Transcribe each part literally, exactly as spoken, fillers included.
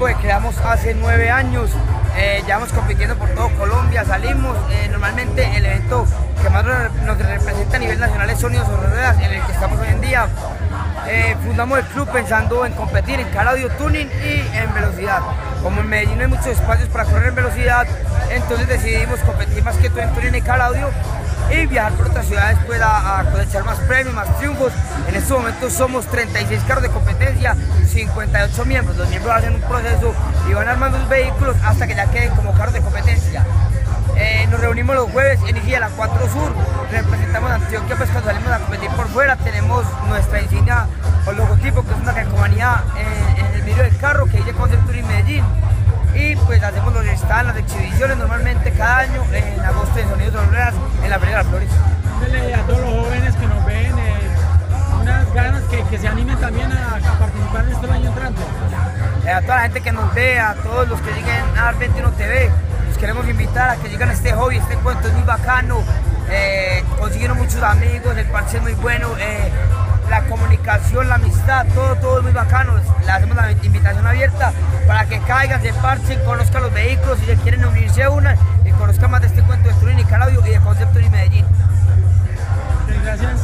equipo que creamos hace nueve años, eh, llevamos compitiendo por todo Colombia, salimos, eh, normalmente el evento que más nos representa a nivel nacional es Sonidos sobre Ruedas, en el que estamos hoy en día. Eh, fundamos el club pensando en competir en car audio, tuning y en velocidad. Como en Medellín no hay muchos espacios para correr en velocidad, entonces decidimos competir más que todo en tuning y car audio y viajar por otras ciudades pues, a, a cosechar más premios, más triunfos. En estos momentos somos treinta y seis carros de competencia, cincuenta y ocho miembros. Los miembros hacen un proceso y van armando los vehículos hasta que ya queden como carros de competencia. Eh, nos reunimos los jueves en I G I A, la cuatro Sur, representamos a Antioquia pues cuando salimos a competir por fuera, tenemos nuestra insignia o logotipo que es una calcomanía eh, en el vidrio del carro que dice Concept Touring Medellín, y pues hacemos los stands, las exhibiciones normalmente cada año en agosto en Sonidos sobre Ruedas en la Feria de las Flores. Dile a todos los jóvenes que nos ven eh, unas ganas que, que se animen también a, a participar en este año entrante. Eh, a toda la gente que nos ve, a todos los que lleguen a AR veintiuno T V, los queremos invitar a que lleguen a este hobby, este cuento es muy bacano, eh, consiguieron muchos amigos, el parche es muy bueno, eh, la comunicación, la amistad, todo, todo es muy bacano. Le hacemos la invitación abierta para que caigan, se parchen, conozcan los vehículos, si se quieren unirse a una y conozcan más de este cuento de Turing y car audio y de Concept Touring Medellín. Okay, gracias.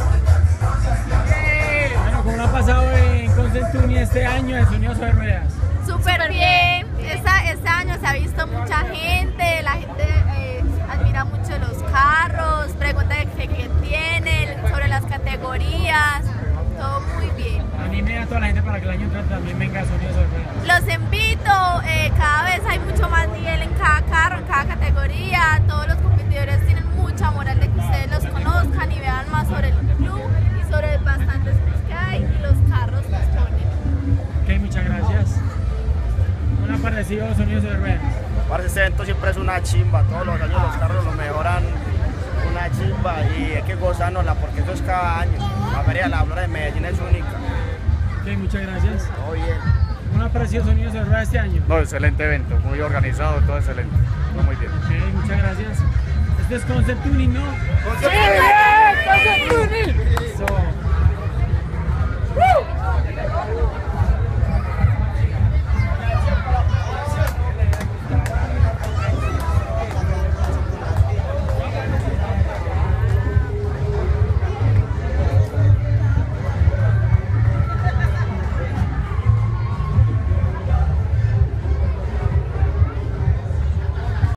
Bueno, ¿cómo lo ha pasado en Concept Touring este año de Sonidos sobre Ruedas? Súper bien, Esta, este año se ha visto mucha gente, la gente eh, admira mucho los carros, pregunta de qué, qué tienen, sobre las categorías, todo muy bien. Anime a toda la gente para que el año entrante también venga a Sonidos sobre Ruedas. Los invito, eh, cada vez hay mucho más nivel en cada carro, en cada categoría, todos los competidores tienen mucha moral de que ustedes los conozcan y vean más sobre el club y sobre bastantes clubs que hay y los carros los ponen. Ok, muchas gracias. ¿Cómo ha parecido Sonidos sobre Ruedas? Para este evento siempre es una chimba, todos los años los carros lo mejoran, una chimba y hay que gozárnosla porque eso es cada año. La Feria de la Flora de Medellín es única. Ok, muchas gracias. Todo bien. ¿Cómo ha parecido Sonidos sobre Ruedas este año? No, excelente evento, muy organizado, todo excelente, todo muy bien. Ok, muchas gracias. Este es Concept Touring, ¿no? ¡Concept Touring! Eso.